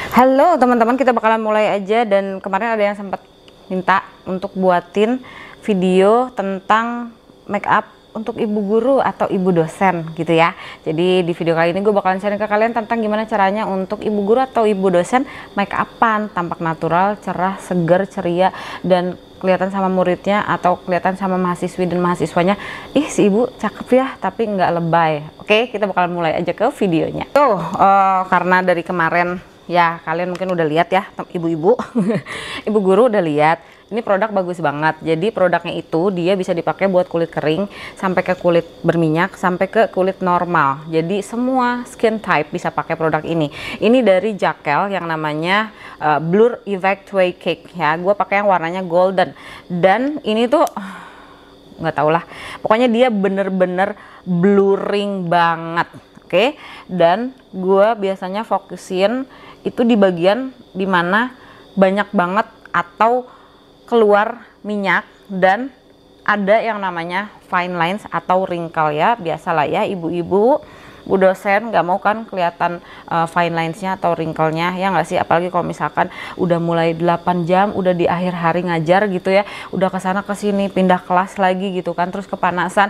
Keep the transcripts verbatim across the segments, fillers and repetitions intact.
Halo teman-teman, kita bakalan mulai aja. Dan kemarin ada yang sempat minta untuk buatin video tentang make up untuk ibu guru atau ibu dosen gitu ya. Jadi di video kali ini gue bakalan sharing ke kalian tentang gimana caranya untuk ibu guru atau ibu dosen make upan tampak natural, cerah, seger, ceria, dan kelihatan sama muridnya atau kelihatan sama mahasiswi dan mahasiswanya, ih si ibu cakep ya tapi nggak lebay. Oke, kita bakalan mulai aja ke videonya. Tuh uh, karena dari kemarin ya kalian mungkin udah lihat ya, ibu-ibu ibu guru udah lihat ini produk bagus banget. Jadi produknya itu dia bisa dipakai buat kulit kering sampai ke kulit berminyak sampai ke kulit normal. Jadi semua skin type bisa pakai produk ini. Ini dari Jaquel yang namanya uh, Blur Evacuate Cake ya. Gue pakai yang warnanya golden, dan ini tuh nggak tau lah, pokoknya dia bener-bener blurring banget. Oke, okay? Dan gue biasanya fokusin itu di bagian dimana banyak banget atau keluar minyak dan ada yang namanya fine lines atau wrinkle ya. Biasalah ya ibu-ibu, bu dosen nggak mau kan kelihatan uh, fine linesnya atau wrinkle-nya ya nggak sih, apalagi kalau misalkan udah mulai delapan jam, udah di akhir hari ngajar gitu ya, udah kesana kesini pindah kelas lagi gitu kan, terus kepanasan.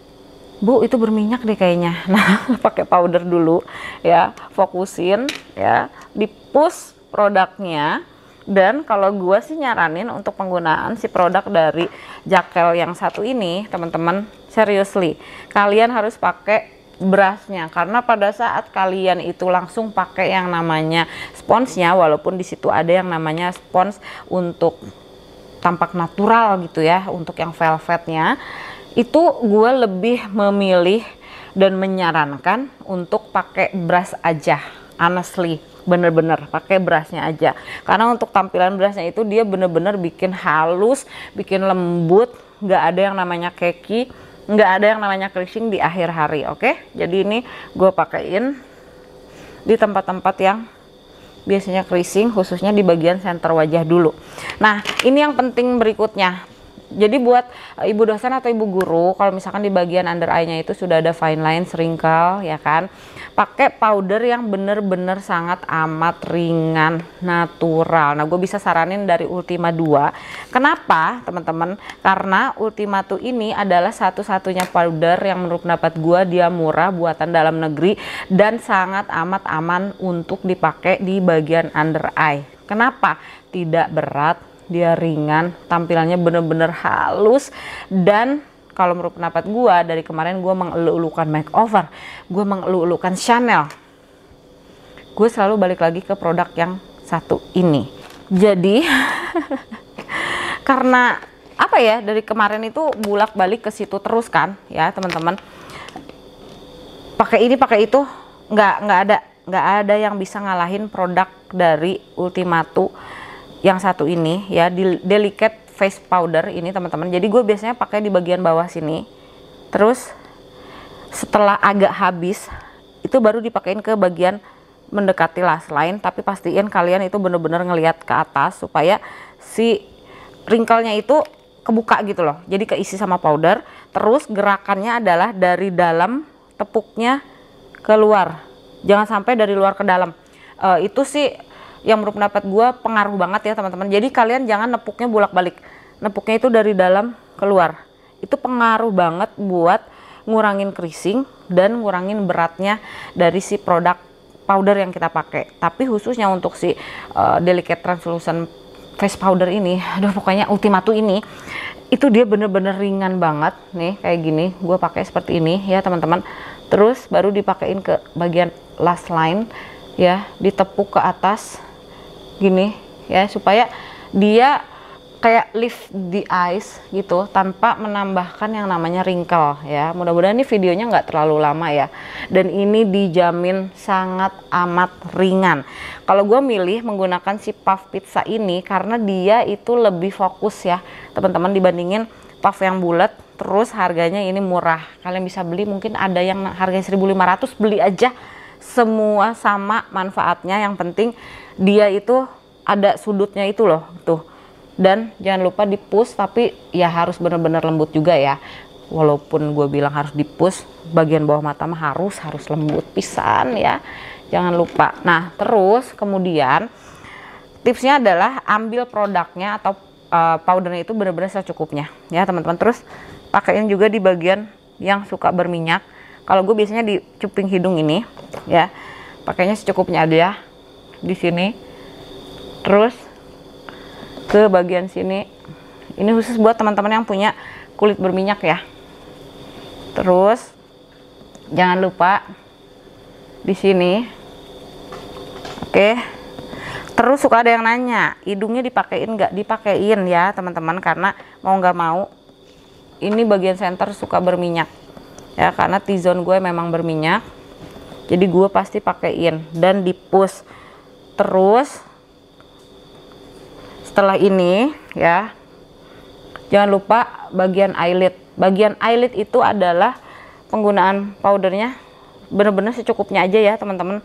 Bu, itu berminyak deh kayaknya. Nah, pakai powder dulu ya, fokusin ya, di push produknya. Dan kalau gue sih nyaranin untuk penggunaan si produk dari Jaquel yang satu ini, teman-teman, seriously kalian harus pakai brushnya, karena pada saat kalian itu langsung pakai yang namanya sponsnya, walaupun di situ ada yang namanya spons untuk tampak natural gitu ya, untuk yang velvetnya itu gue lebih memilih dan menyarankan untuk pakai brush aja, honestly, bener-bener pakai brushnya aja, karena untuk tampilan brushnya itu dia bener-bener bikin halus, bikin lembut, nggak ada yang namanya keki, nggak ada yang namanya creasing di akhir hari. Oke, jadi ini gue pakaiin di tempat-tempat yang biasanya creasing, khususnya di bagian center wajah dulu. Nah, ini yang penting berikutnya. Jadi buat ibu dosen atau ibu guru, kalau misalkan di bagian under eye-nya itu sudah ada fine line, wrinkle ya kan, pakai powder yang bener-bener sangat amat ringan, natural. Nah, gue bisa saranin dari Ultima dua. Kenapa teman-teman? Karena Ultima tuh ini adalah satu-satunya powder yang menurut pendapat gue dia murah, buatan dalam negeri, dan sangat amat aman untuk dipakai di bagian under eye. Kenapa? Tidak berat, dia ringan, tampilannya bener-bener halus, dan kalau menurut pendapat gue dari kemarin gue mengeluh-elukan makeover, gue mengeluh-elukan Chanel, gue selalu balik lagi ke produk yang satu ini. Jadi karena apa ya, dari kemarin itu bulak-balik ke situ terus kan ya teman-teman, pakai ini pakai itu, nggak nggak ada nggak ada yang bisa ngalahin produk dari Ultima tuh yang satu ini ya, di delicate face powder ini teman-teman. Jadi gue biasanya pakai di bagian bawah sini, terus setelah agak habis itu baru dipakein ke bagian mendekati lash line, tapi pastiin kalian itu bener-bener ngelihat ke atas supaya si wrinkle-nya itu kebuka gitu loh, jadi keisi sama powder. Terus gerakannya adalah dari dalam tepuknya keluar, jangan sampai dari luar ke dalam. Uh, itu sih yang menurut pendapat gue pengaruh banget ya teman-teman. Jadi kalian jangan nepuknya bolak-balik, nepuknya itu dari dalam keluar. Itu pengaruh banget buat ngurangin creasing dan ngurangin beratnya dari si produk powder yang kita pakai. Tapi khususnya untuk si uh, delicate translucent face powder ini, aduh pokoknya Ultima tuh ini, itu dia bener-bener ringan banget nih, kayak gini. Gue pakai seperti ini ya teman-teman. Terus baru dipakein ke bagian lash line ya, ditepuk ke atas gini ya, supaya dia kayak lift the eyes gitu tanpa menambahkan yang namanya wrinkle ya. Mudah-mudahan ini videonya nggak terlalu lama ya, dan ini dijamin sangat amat ringan. Kalau gue milih menggunakan si puff pizza ini karena dia itu lebih fokus ya teman-teman, dibandingin puff yang bulat. Terus harganya ini murah, kalian bisa beli, mungkin ada yang harganya seribu lima ratus, beli aja, semua sama manfaatnya. Yang penting dia itu ada sudutnya itu loh tuh, dan jangan lupa di push, tapi ya harus bener-bener lembut juga ya. Walaupun gue bilang harus di push, bagian bawah mata mah harus harus lembut pisan ya. jangan lupa. Nah terus kemudian tipsnya adalah ambil produknya atau uh, powdernya itu benar-benar secukupnya ya teman-teman. Terus pakaiin juga di bagian yang suka berminyak. Kalau gue biasanya di cuping hidung ini ya, pakainya secukupnya aja di sini. Terus ke bagian sini, ini khusus buat teman-teman yang punya kulit berminyak ya. Terus jangan lupa di sini, oke. Terus suka ada yang nanya, hidungnya dipakein nggak? Dipakein ya teman-teman, karena mau nggak mau ini bagian center suka berminyak ya, karena T-zone gue memang berminyak, jadi gue pasti pakein dan di push. Terus setelah ini ya, jangan lupa bagian eyelid. Bagian eyelid itu adalah penggunaan powdernya bener-bener secukupnya aja ya teman-teman,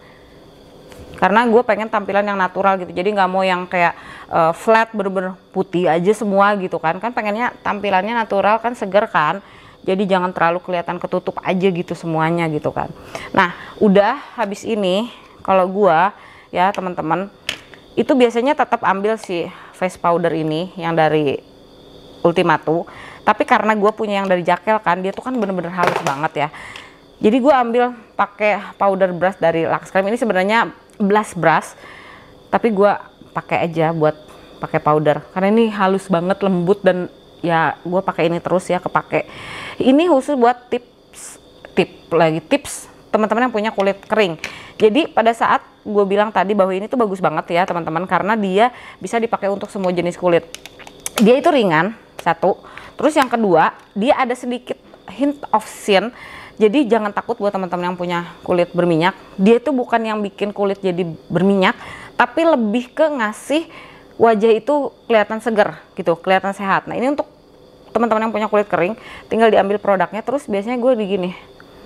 karena gue pengen tampilan yang natural gitu, jadi nggak mau yang kayak uh, flat bener-bener putih aja semua gitu kan. Kan pengennya tampilannya natural kan, seger kan, jadi jangan terlalu kelihatan ketutup aja gitu semuanya gitu kan. Nah udah habis ini, kalau gue ya teman-teman itu biasanya tetap ambil si face powder ini yang dari Ultimatu, tapi karena gue punya yang dari Jaquel kan, dia tuh kan bener-bener halus banget ya, jadi gue ambil pakai powder brush dari Lux Creme. Ini sebenarnya blush brush, tapi gue pakai aja buat pakai powder karena ini halus banget, lembut, dan ya gue pakai ini terus ya, kepake. Ini khusus buat tips tip lagi tips teman-teman yang punya kulit kering. Jadi pada saat gue bilang tadi bahwa ini tuh bagus banget ya teman-teman, karena dia bisa dipakai untuk semua jenis kulit. Dia itu ringan satu, terus yang kedua dia ada sedikit hint of shine. Jadi jangan takut buat teman-teman yang punya kulit berminyak, dia itu bukan yang bikin kulit jadi berminyak, tapi lebih ke ngasih wajah itu kelihatan seger gitu, kelihatan sehat. Nah ini untuk teman-teman yang punya kulit kering, tinggal diambil produknya, terus biasanya gue di gini,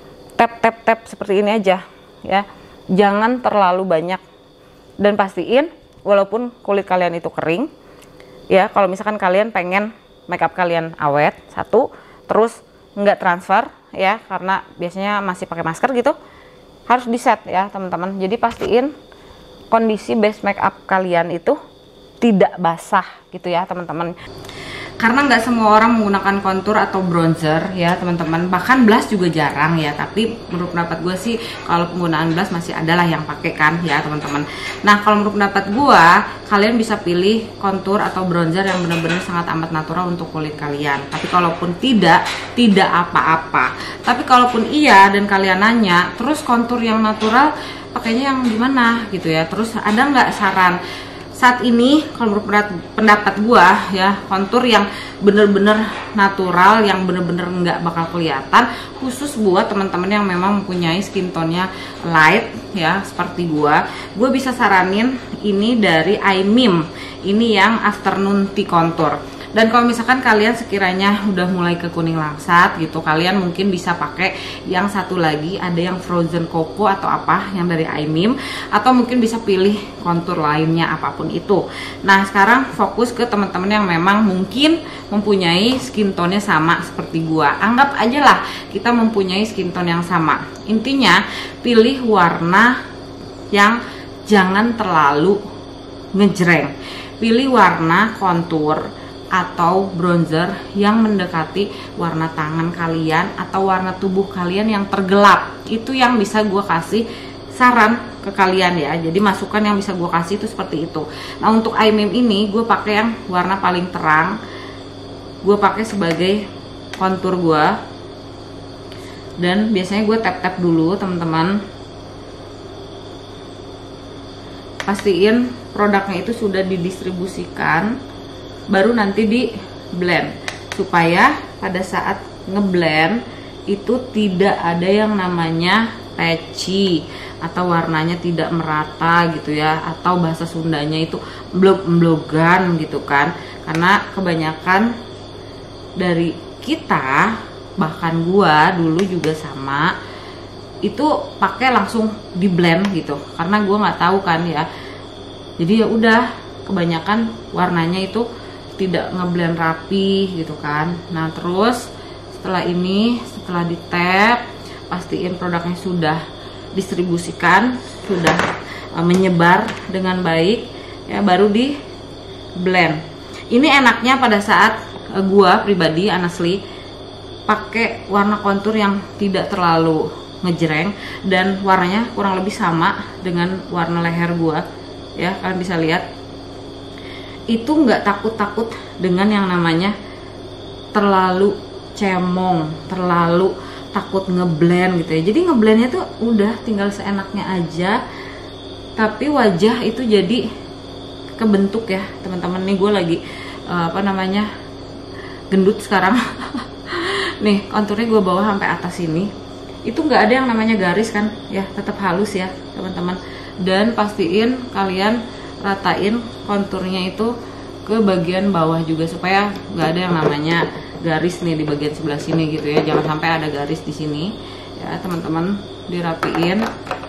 tap tap tap seperti ini aja ya, jangan terlalu banyak. Dan pastiin walaupun kulit kalian itu kering ya, kalau misalkan kalian pengen makeup kalian awet satu, terus nggak transfer ya, karena biasanya masih pakai masker gitu, harus di set ya teman-teman. Jadi pastiin kondisi base makeup kalian itu tidak basah gitu ya teman-teman, karena nggak semua orang menggunakan contour atau bronzer ya teman-teman, bahkan blush juga jarang ya. Tapi menurut pendapat gue sih kalau penggunaan blush masih adalah yang pakai kan ya teman-teman. Nah kalau menurut pendapat gue, kalian bisa pilih contour atau bronzer yang benar-benar sangat amat natural untuk kulit kalian. Tapi kalaupun tidak, tidak apa-apa. Tapi kalaupun iya dan kalian nanya, terus contour yang natural pakainya yang gimana gitu ya, terus ada nggak saran? Saat ini kalau menurut pendapat gua ya, kontur yang bener-bener natural, yang bener-bener nggak bakal kelihatan, khusus buat teman-teman yang memang mempunyai skin tone-nya light ya seperti gua, gua bisa saranin ini dari I M I M. Ini yang afternoon tea contour. Dan kalau misalkan kalian sekiranya udah mulai ke kuning langsat gitu, kalian mungkin bisa pakai yang satu lagi, ada yang frozen cocoa atau apa yang dari I M I M, atau mungkin bisa pilih kontur lainnya apapun itu. Nah sekarang fokus ke teman-teman yang memang mungkin mempunyai skin tone-nya sama seperti gua. Anggap aja lah kita mempunyai skin tone yang sama. Intinya pilih warna yang jangan terlalu ngejreng. Pilih warna kontur atau bronzer yang mendekati warna tangan kalian atau warna tubuh kalian yang tergelap. Itu yang bisa gue kasih saran ke kalian ya. Jadi masukan yang bisa gue kasih itu seperti itu. Nah untuk I M I M ini gue pakai yang warna paling terang, gue pakai sebagai kontur gue. Dan biasanya gue tap-tap dulu teman-teman, pastiin produknya itu sudah didistribusikan, baru nanti di blend, supaya pada saat ngeblend itu tidak ada yang namanya patchy atau warnanya tidak merata gitu ya, atau bahasa Sundanya itu blog-blogan gitu kan. Karena kebanyakan dari kita, bahkan gua dulu juga sama, itu pakai langsung di blend gitu, karena gua nggak tahu kan ya. Jadi ya udah, kebanyakan warnanya itu tidak ngeblend rapi gitu kan. Nah terus setelah ini, setelah di tap, pastiin produknya sudah distribusikan, sudah uh, menyebar dengan baik ya, baru di blend. Ini enaknya pada saat uh, gua pribadi honestly pakai warna kontur yang tidak terlalu ngejreng dan warnanya kurang lebih sama dengan warna leher gua ya, kalian bisa lihat itu nggak takut-takut dengan yang namanya terlalu cemong, terlalu takut ngeblend gitu ya. Jadi ngeblendnya tuh udah tinggal seenaknya aja, tapi wajah itu jadi kebentuk ya teman-teman. Nih gue lagi uh, apa namanya gendut sekarang. Nih konturnya gue bawa sampai atas ini, itu nggak ada yang namanya garis kan ya, tetap halus ya teman-teman. Dan pastiin kalian ratain konturnya itu ke bagian bawah juga supaya nggak ada yang namanya garis nih di bagian sebelah sini gitu ya. Jangan sampai ada garis di sini ya teman-teman, dirapiin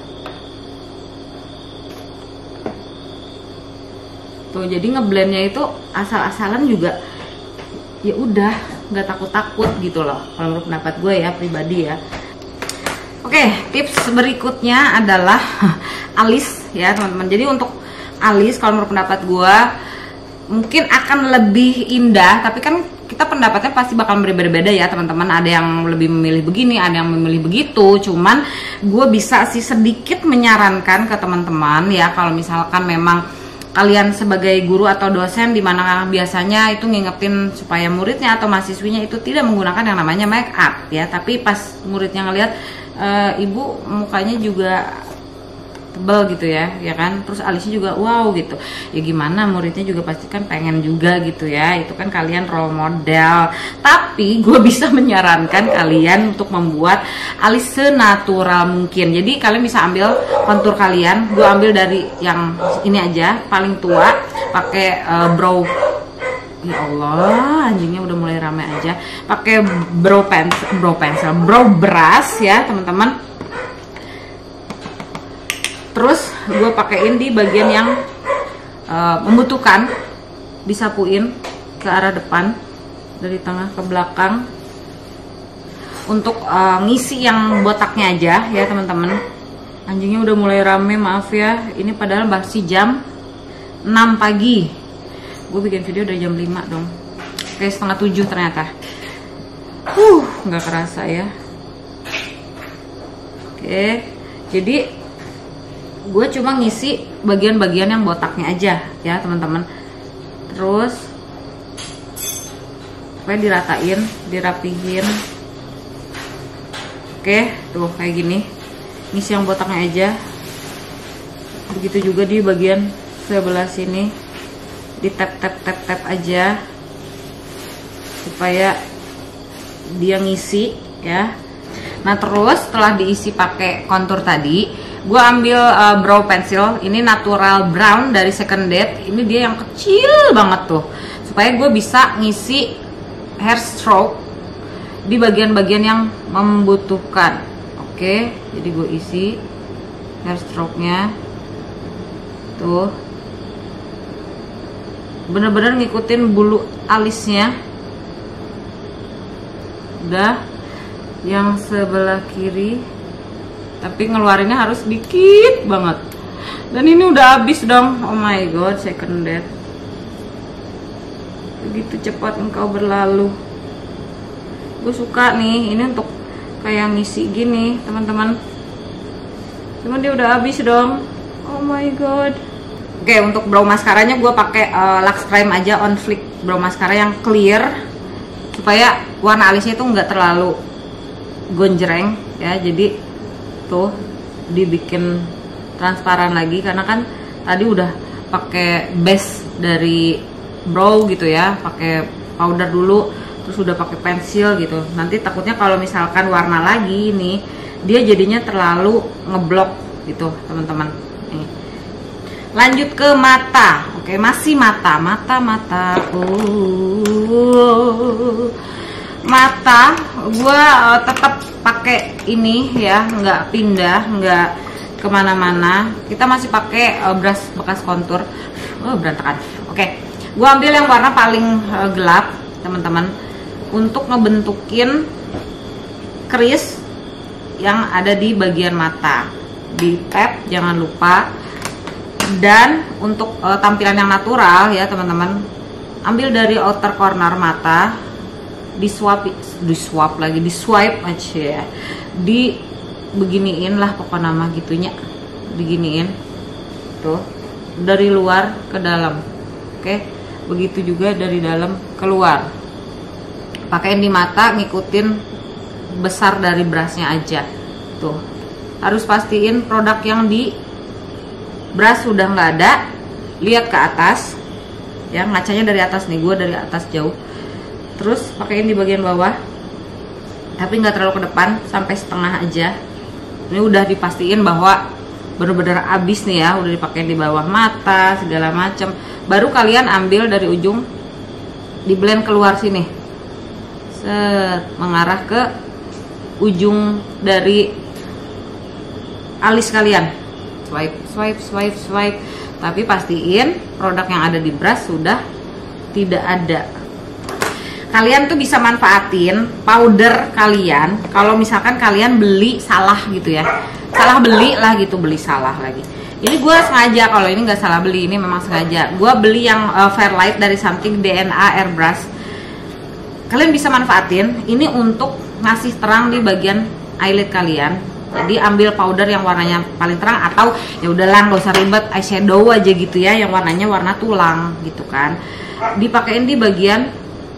tuh. Jadi ngeblendnya itu asal-asalan juga ya udah, nggak takut-takut gitu loh kalau menurut pendapat gue ya pribadi ya. Oke, tips berikutnya adalah alis ya teman-teman. Jadi untuk alis kalau menurut pendapat gue mungkin akan lebih indah, tapi kan kita pendapatnya pasti bakal berbeda-beda ya teman-teman. Ada yang lebih memilih begini, ada yang memilih begitu. Cuman gue bisa sih sedikit menyarankan ke teman-teman ya, kalau misalkan memang kalian sebagai guru atau dosen di mana biasanya itu ngingetin supaya muridnya atau mahasiswinya itu tidak menggunakan yang namanya make up ya, tapi pas muridnya ngelihat e, ibu mukanya juga tebal gitu ya, ya kan, terus alisnya juga wow gitu ya, gimana muridnya juga pasti kan pengen juga gitu ya. Itu kan kalian role model. Tapi gue bisa menyarankan kalian untuk membuat alis senatural mungkin. Jadi kalian bisa ambil kontur kalian, gue ambil dari yang ini aja paling tua, pakai uh, brow. Ya Allah, anjingnya udah mulai rame aja. Pakai brow pencil, brow pencil, brow brush ya teman-teman. Terus gue pakein di bagian yang uh, membutuhkan, disapuin ke arah depan dari tengah ke belakang untuk uh, ngisi yang botaknya aja ya teman-teman. Anjingnya udah mulai rame, maaf ya. Ini padahal masih jam enam pagi. Gue bikin video dari jam lima dong. Oke, setengah tujuh ternyata. Huh, nggak kerasa ya. Oke, jadi gue cuma ngisi bagian-bagian yang botaknya aja ya teman-teman. Terus supaya diratain, dirapihin. Oke, tuh kayak gini. Ngisi yang botaknya aja. Begitu juga di bagian sebelah sini, di tap tap tap tap aja supaya dia ngisi ya. Nah terus setelah diisi pakai kontur tadi, gue ambil uh, brow pencil, ini natural brown dari Second Date. Ini dia yang kecil banget tuh, supaya gue bisa ngisi hair stroke di bagian-bagian yang membutuhkan. Oke, jadi gue isi hair stroke-nya tuh, bener-bener ngikutin bulu alisnya. Udah, yang sebelah kiri, tapi ngeluarinnya harus dikit banget. Dan ini udah habis dong. Oh my god, Second Date, begitu cepat engkau berlalu. Gue suka nih, ini untuk kayak ngisi gini teman-teman. Cuman dia udah habis dong. Oh my god. Oke, untuk brow mascaranya gue pakai uh, Lux Prime aja on flick brow mascara yang clear, supaya warna alisnya itu nggak terlalu gonjreng ya. Jadi tuh dibikin transparan lagi, karena kan tadi udah pakai base dari brow gitu ya, pakai powder dulu, terus udah pakai pensil gitu. Nanti takutnya kalau misalkan warna lagi nih, dia jadinya terlalu ngeblok gitu teman-teman. Lanjut ke mata. Oke, masih mata, mata, mata. Uh, mata, gue uh, tetap pakai ini ya, nggak pindah, nggak kemana-mana. Kita masih pakai uh, brush bekas kontur. Oh, berantakan. Oke, gue ambil yang warna paling uh, gelap, teman-teman, untuk ngebentukin keris yang ada di bagian mata. di tap jangan lupa. Dan untuk uh, tampilan yang natural ya teman-teman, ambil dari outer corner mata, di swipe, di swipe lagi, di swipe aja ya, di beginiin lah pokoknya nama gitunya, diginiin tuh dari luar ke dalam. Oke, begitu juga dari dalam keluar. Pakaiin di mata, ngikutin besar dari brushnya aja tuh. Harus pastiin produk yang di brush sudah nggak ada, lihat ke atas ya, ngacanya dari atas nih, gue dari atas jauh. Terus pakaiin di bagian bawah, tapi nggak terlalu ke depan, sampai setengah aja. Ini udah dipastiin bahwa bener-bener abis nih ya, udah dipakai di bawah mata segala macam. Baru kalian ambil dari ujung, di blend keluar sini, set, mengarah ke ujung dari alis kalian. Swipe, swipe, swipe, swipe. Tapi pastiin produk yang ada di brush sudah tidak ada. Kalian tuh bisa manfaatin powder kalian kalau misalkan kalian beli salah gitu ya, salah beli lah gitu, beli salah lagi. Ini gue sengaja, kalau ini nggak salah beli, ini memang sengaja. Gue beli yang uh, Fairlight dari Something D N A Airbrush. Kalian bisa manfaatin ini untuk ngasih terang di bagian eyelid kalian. Jadi ambil powder yang warnanya paling terang, atau ya udahlah nggak usah ribet, eyeshadow aja gitu ya, yang warnanya warna tulang gitu kan. Dipakein di bagian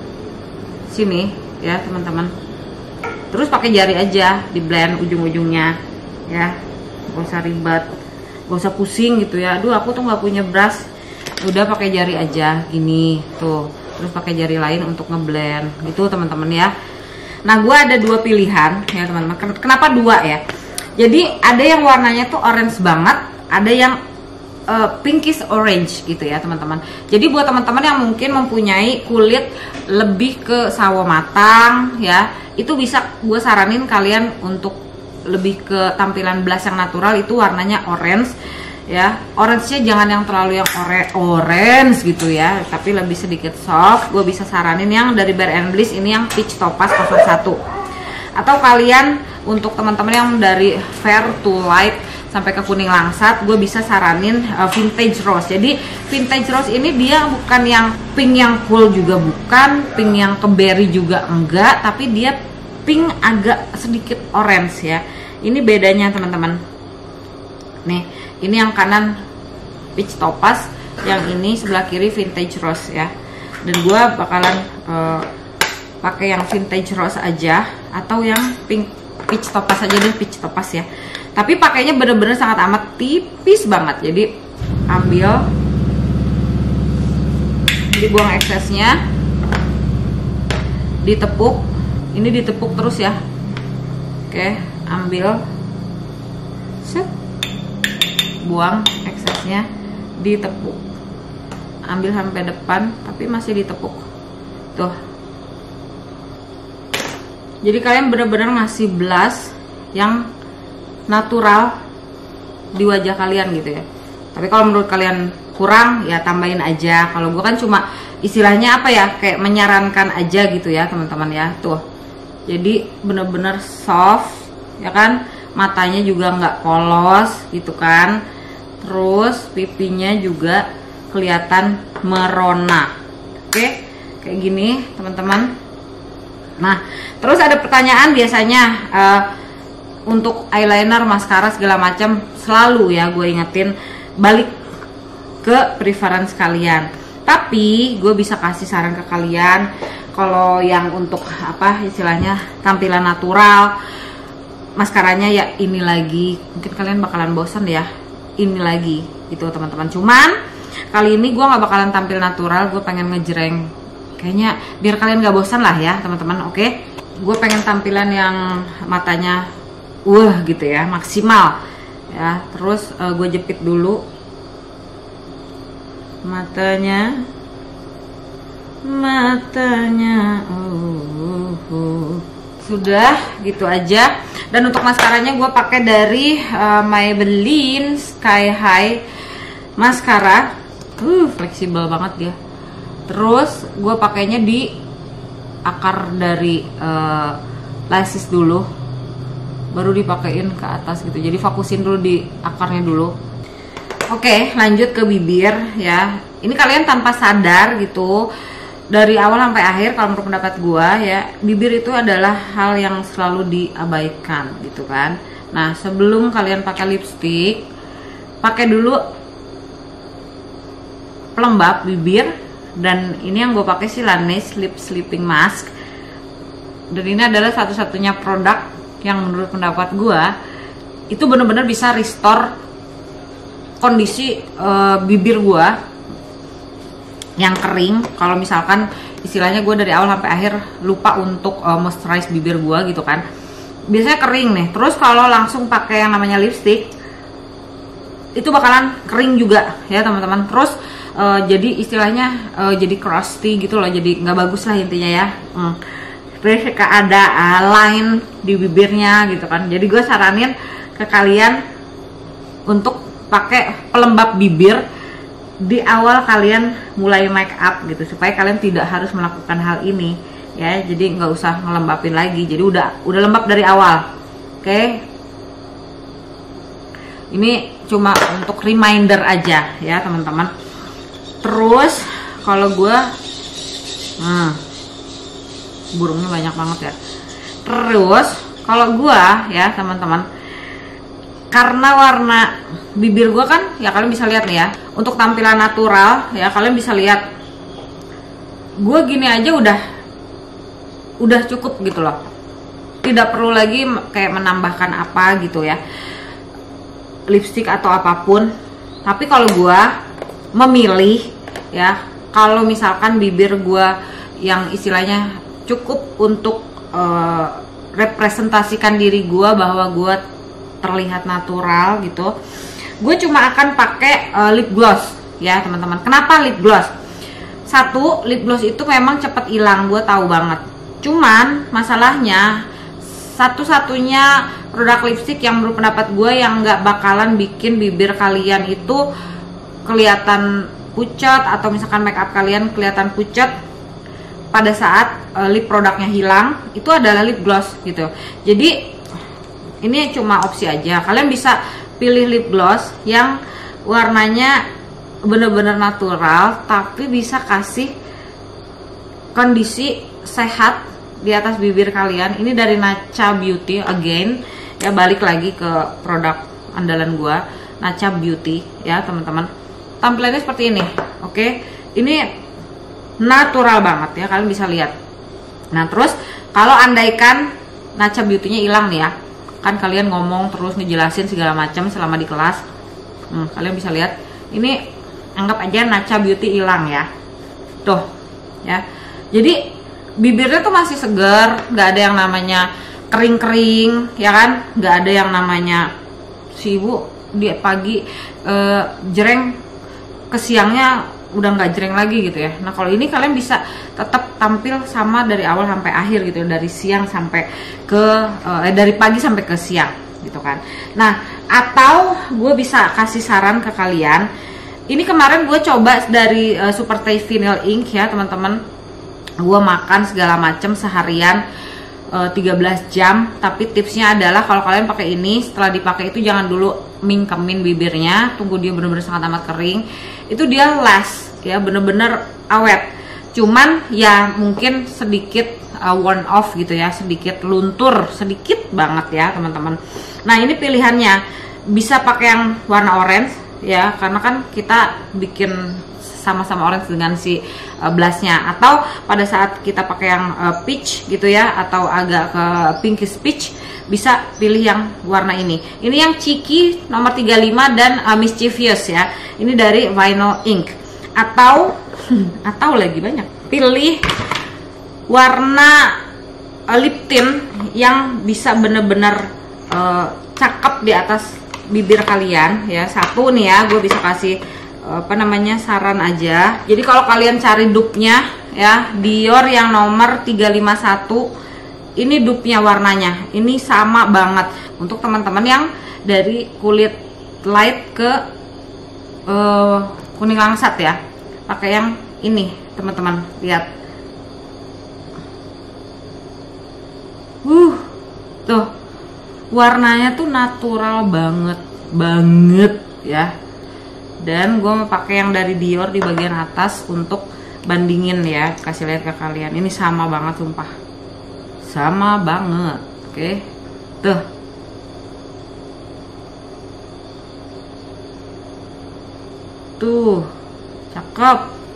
sini ya teman-teman. Terus pakai jari aja, di blend ujung-ujungnya ya, nggak usah ribet, nggak usah pusing gitu ya. Aduh aku tuh nggak punya brush, udah pakai jari aja gini tuh. Terus pakai jari lain untuk ngeblend gitu teman-teman ya. Nah gue ada dua pilihan ya teman-teman. Kenapa dua ya? Jadi ada yang warnanya tuh orange banget, ada yang uh, pinkish orange gitu ya teman-teman. Jadi buat teman-teman yang mungkin mempunyai kulit lebih ke sawo matang ya, itu bisa gue saranin kalian untuk lebih ke tampilan blush yang natural, itu warnanya orange ya. Orange-nya jangan yang terlalu yang ore orange gitu ya, tapi lebih sedikit soft. Gue bisa saranin yang dari Bare and Bliss ini yang Peach Topaz nol satu. Atau kalian untuk teman-teman yang dari fair to light sampai ke kuning langsat, gue bisa saranin uh, Vintage Rose. Jadi Vintage Rose ini dia bukan yang pink yang cool juga bukan, pink yang ke berry juga enggak, tapi dia pink agak sedikit orange ya. Ini bedanya teman-teman. Nih, ini yang kanan Peach Topaz, yang ini sebelah kiri Vintage Rose ya. Dan gue bakalan uh, pakai yang Vintage Rose aja, atau yang pink Peach Topaz aja deh, Peach Topaz ya. Tapi pakainya bener-bener sangat amat tipis banget. Jadi ambil, dibuang eksesnya, ditepuk. Ini ditepuk terus ya. Oke, ambil, set, buang eksesnya, ditepuk. Ambil sampai depan, tapi masih ditepuk. Tuh. Jadi kalian bener-bener ngasih blush yang natural di wajah kalian gitu ya. Tapi kalau menurut kalian kurang ya tambahin aja. Kalau gue kan cuma istilahnya apa ya, kayak menyarankan aja gitu ya teman-teman ya. Tuh, jadi bener-bener soft ya kan, matanya juga nggak polos gitu kan. Terus pipinya juga kelihatan merona. Oke, kayak gini teman-teman. Nah, terus ada pertanyaan biasanya uh, untuk eyeliner, maskara segala macam, selalu ya gue ingetin balik ke preference kalian. Tapi gue bisa kasih saran ke kalian, kalau yang untuk apa istilahnya tampilan natural, maskaranya ya ini lagi. Mungkin kalian bakalan bosan ya, ini lagi gitu teman-teman. Cuman kali ini gue nggak bakalan tampil natural, gue pengen ngejreng. Kayaknya biar kalian gak bosan lah ya teman-teman. Oke, gue pengen tampilan yang matanya wah gitu ya, maksimal ya. Terus uh, gue jepit dulu matanya, matanya uh, uh. Sudah gitu aja. Dan untuk maskaranya gue pakai dari uh, Maybelline Sky High Mascara. Uh, fleksibel banget dia. Terus gue pakainya di akar dari uh, lashes dulu baru dipakein ke atas gitu. Jadi fokusin dulu di akarnya dulu. Oke, lanjut ke bibir ya. Ini kalian tanpa sadar gitu, dari awal sampai akhir kalau menurut pendapat gua ya, bibir itu adalah hal yang selalu diabaikan gitu kan. Nah, sebelum kalian pakai lipstick, pakai dulu pelembab bibir. Dan ini yang gue pakai sih Laneige Lip Sleeping Mask. Dan ini adalah satu-satunya produk yang menurut pendapat gue itu bener-bener bisa restore kondisi uh, bibir gue yang kering. Kalau misalkan istilahnya gue dari awal sampai akhir lupa untuk uh, moisturize bibir gue gitu kan, biasanya kering nih. Terus kalau langsung pakai yang namanya lipstick itu bakalan kering juga ya teman-teman. Terus uh, jadi istilahnya uh, jadi crusty gitu loh, jadi nggak bagus lah intinya ya. hmm. Terus ada uh, line di bibirnya gitu kan. Jadi gue saranin ke kalian untuk pakai pelembab bibir di awal kalian mulai make up gitu, supaya kalian tidak harus melakukan hal ini ya. Jadi nggak usah ngelembapin lagi, jadi udah udah lembab dari awal. Oke, ini cuma untuk reminder aja ya teman-teman. Terus kalau gue hmm, burungnya banyak banget ya. Terus kalau gue ya teman-teman, karena warna bibir gue kan ya kalian bisa lihat nih ya, untuk tampilan natural ya kalian bisa lihat gue gini aja udah udah cukup gitu loh, tidak perlu lagi kayak menambahkan apa gitu ya, lipstick atau apapun. Tapi kalau gue memilih ya, kalau misalkan bibir gue yang istilahnya cukup untuk uh, representasikan diri gue bahwa gue terlihat natural gitu, gue cuma akan pakai uh, lip gloss ya teman-teman. Kenapa lip gloss? Satu, lip gloss itu memang cepet hilang, gue tahu banget. Cuman masalahnya satu-satunya produk lipstick yang menurut pendapat gue yang nggak bakalan bikin bibir kalian itu kelihatan pucat, atau misalkan make up kalian kelihatan pucat pada saat uh, lip produknya hilang, itu adalah lip gloss gitu. Jadi ini cuma opsi aja, kalian bisa pilih lip gloss yang warnanya bener-bener natural tapi bisa kasih kondisi sehat di atas bibir kalian. Ini dari Natcha Beauty again ya, balik lagi ke produk andalan gua, Natcha Beauty ya teman-teman. Tampilannya seperti ini. Oke, ini natural banget ya, kalian bisa lihat. Nah terus kalau andaikan Natcha Beauty-nya hilang nih ya, kan kalian ngomong terus ngejelasin segala macam selama di kelas, hmm, kalian bisa lihat ini, anggap aja Natcha Beauty hilang ya, tuh ya. Jadi bibirnya tuh masih segar, nggak ada yang namanya kering-kering ya kan, nggak ada yang namanya si ibu di pagi eh, jereng ke siangnya udah nggak jereng lagi gitu ya. Nah kalau ini kalian bisa tetap tampil sama dari awal sampai akhir gitu, dari siang sampai ke eh, dari pagi sampai ke siang gitu kan. Nah atau gue bisa kasih saran ke kalian, ini kemarin gue coba dari uh, Super Taste Vinyl Ink ya teman-teman. Gue makan segala macam seharian uh, tiga belas jam, tapi tipsnya adalah kalau kalian pakai ini, setelah dipakai itu jangan dulu mingkemin bibirnya, tunggu dia bener-bener sangat amat kering. Itu dia last ya, bener-bener awet. Cuman ya mungkin sedikit uh, worn off gitu ya, sedikit luntur, sedikit banget ya teman-teman. Nah ini pilihannya, bisa pakai yang warna orange ya, karena kan kita bikin sama-sama orange dengan si uh, blushnya, atau pada saat kita pakai yang uh, peach gitu ya, atau agak ke pinkish peach, bisa pilih yang warna ini. Ini yang Cheeky nomor tiga puluh lima dan uh, Mischievous ya. Ini dari Vinyl Ink. Atau atau lagi banyak, pilih warna uh, lip tint yang bisa bener-bener uh, cakep di atas bibir kalian ya. Satu nih ya, gue bisa kasih apa namanya saran aja. Jadi kalau kalian cari dupe-nya ya, Dior yang nomor tiga lima satu, ini dupe-nya warnanya ini sama banget untuk teman-teman yang dari kulit light ke uh, kuning langsat ya. Pakai yang ini teman-teman, lihat. Uh, tuh warnanya tuh natural banget banget ya. Dan gue mau pakai yang dari Dior di bagian atas untuk bandingin ya, kasih lihat ke kalian. Ini sama banget sumpah, sama banget. Oke, tuh tuh cakep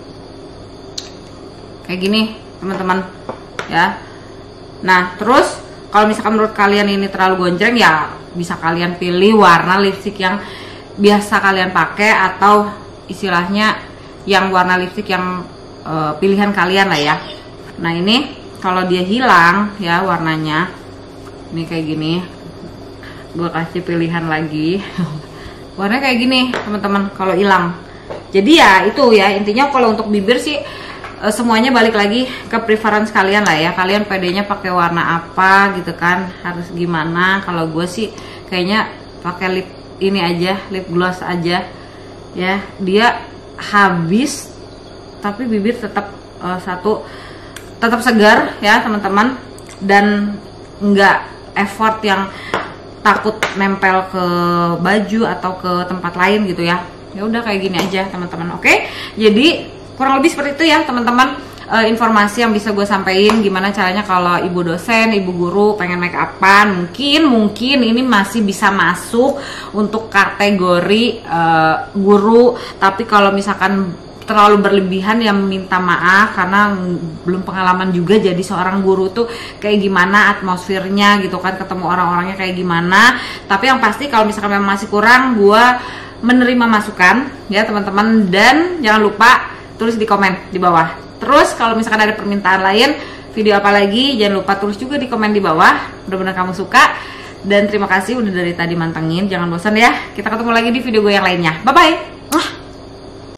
kayak gini teman-teman ya. Nah terus kalau misalkan menurut kalian ini terlalu gonjreng ya bisa kalian pilih warna lipstick yang biasa kalian pakai, atau istilahnya yang warna lipstick yang uh, pilihan kalian lah ya. Nah ini kalau dia hilang ya warnanya, ini kayak gini, gue kasih pilihan lagi warnanya kayak gini teman-teman kalau hilang. Jadi ya itu ya intinya, kalau untuk bibir sih uh, semuanya balik lagi ke preference kalian lah ya. Kalian pedenya pakai warna apa gitu kan, harus gimana. Kalau gue sih kayaknya pakai lip ini aja, lip gloss aja ya. Dia habis tapi bibir tetap uh, satu tetap segar ya teman-teman, dan nggak effort yang takut nempel ke baju atau ke tempat lain gitu ya. Ya udah kayak gini aja teman-teman. Oke, jadi kurang lebih seperti itu ya teman-teman, uh, informasi yang bisa gue sampaikan gimana caranya kalau ibu dosen, ibu guru pengen make upan. Mungkin mungkin ini masih bisa masuk untuk kategori uh, guru, tapi kalau misalkan terlalu berlebihan ya minta maaf, karena belum pengalaman juga jadi seorang guru tuh kayak gimana atmosfernya gitu kan, ketemu orang-orangnya kayak gimana. Tapi yang pasti kalau misalkan memang masih kurang, gue menerima masukan ya teman-teman, dan jangan lupa tulis di komen di bawah. Terus kalau misalkan ada permintaan lain video apa lagi, jangan lupa tulis juga di komen di bawah. Mudah-mudahan kamu suka, dan terima kasih udah dari tadi mantengin. Jangan bosan ya, kita ketemu lagi di video gue yang lainnya. Bye bye.